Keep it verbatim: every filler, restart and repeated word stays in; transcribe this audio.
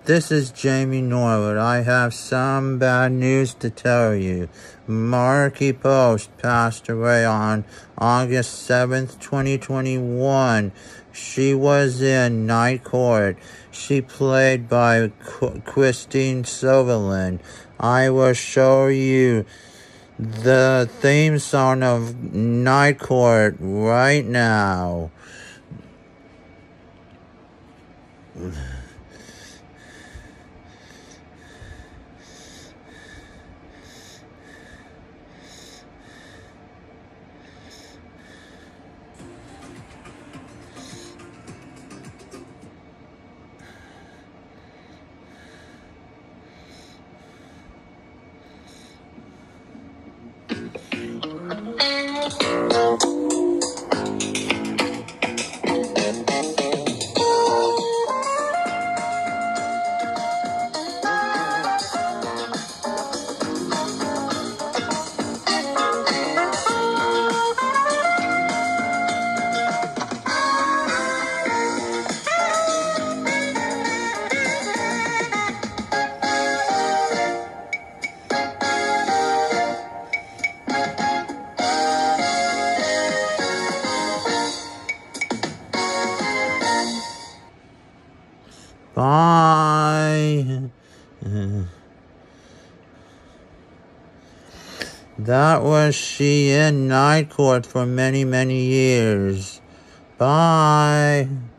This is Jamie Norwood. I have some bad news to tell you. Markie Post passed away on August seventh, twenty twenty-one. She was in Night Court. She played by Qu- Christine Sutherland. I will show you the theme song of Night Court right now. Bye. That was she in Night Court for many, many years. Bye.